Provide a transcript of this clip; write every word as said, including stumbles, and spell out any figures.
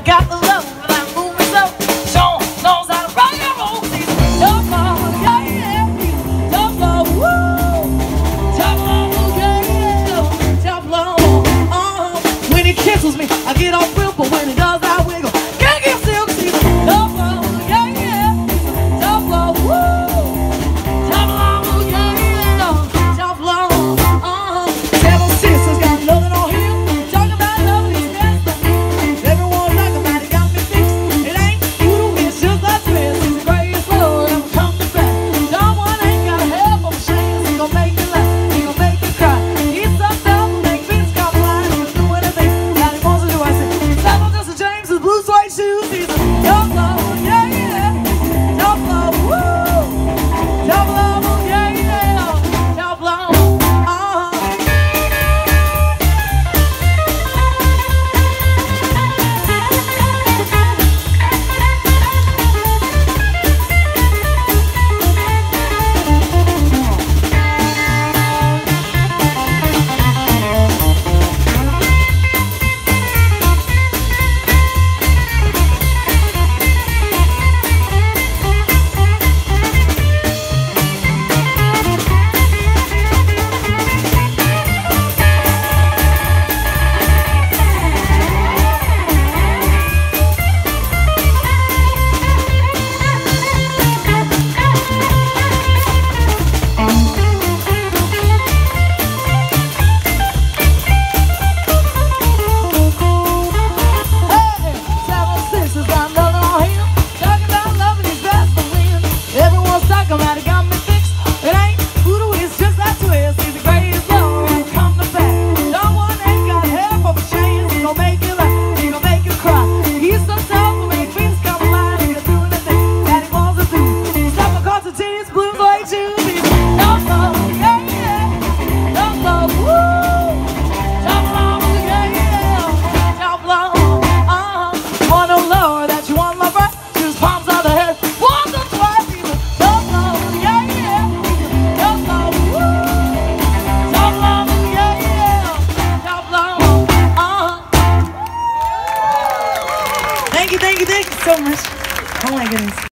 got the love without moving slow. Sean knows how to rock and roll. Tough love, yeah, yeah. Tough love, woo. Tough love, yeah, yeah. Tough love, uh-huh. When he kisses me, I get all real, but when he does, I wiggle. Can't get silk, see. Tough love, yeah, yeah. Tough love, woo. Tough love, yeah, yeah. Tough love, uh-huh. Seven sisters got nothing on him. Talking about love, he's best. Everyone talking about it, got me fixed. It ain't voodoo, it's just that twist. It's the greatest love ever come to pass. Someone ain't got help on chains. He gon' make you laugh, he gon' make you cry. He's so tough, make things come alive. He can do anything that he wants to do. I say, Seven Sister James, his blue suede shoes. He's a tough love, yeah, yeah. Tough love, woo. Tough love, yeah, yeah. Tough love, uh-huh. Thank you, thank you, thank you so much. Oh my goodness.